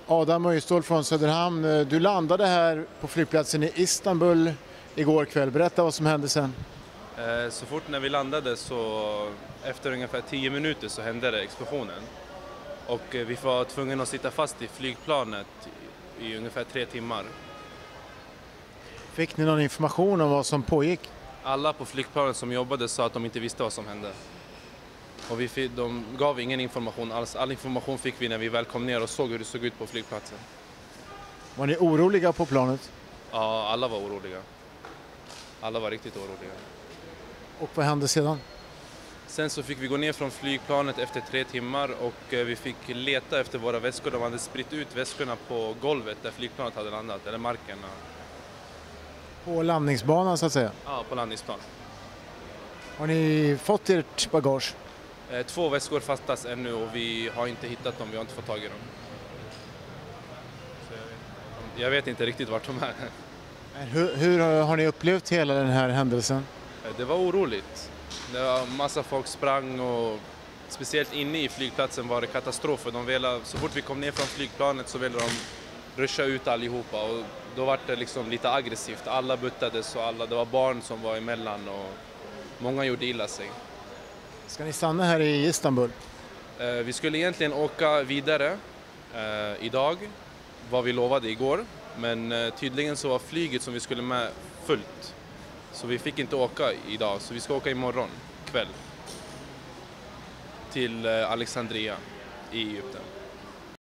Adam Öjstål från Söderhamn. Du landade här på flygplatsen i Istanbul igår kväll. Berätta vad som hände sen. Så fort när vi landade så efter ungefär 10 minuter så hände det explosionen. Och vi var tvungna att sitta fast i flygplanet i ungefär 3 timmar. Fick ni någon information om vad som pågick? Alla på flygplanet som jobbade sa att de inte visste vad som hände. Och de gav ingen information alls. All information fick vi när vi väl kom ner och såg hur det såg ut på flygplatsen. Var ni oroliga på planet? Ja, alla var oroliga. Alla var riktigt oroliga. Och vad hände sedan? Sen så fick vi gå ner från flygplanet efter 3 timmar och vi fick leta efter våra väskor. De hade spritt ut väskorna på golvet där flygplanet hade landat, eller marken. På landningsbanan så att säga? Ja, på landningsplan. Har ni fått ert bagage? 2 väskor fattas ännu och vi har inte hittat dem, vi har inte fått tag i dem. Så jag vet inte riktigt vart de är. Hur har ni upplevt hela den här händelsen? Det var oroligt. Det var massa folk sprang och speciellt inne i flygplatsen var det katastrof. Så fort vi kom ner från flygplanet så ville de ruscha ut allihopa och då var det liksom lite aggressivt. Alla buttades och det var barn som var emellan och många gjorde illa sig. Ska ni stanna här i Istanbul? Vi skulle egentligen åka vidare idag, vad vi lovade igår. Men tydligen så var flyget som vi skulle med fullt. Så vi fick inte åka idag, så vi ska åka imorgon kväll till Alexandria i Egypten.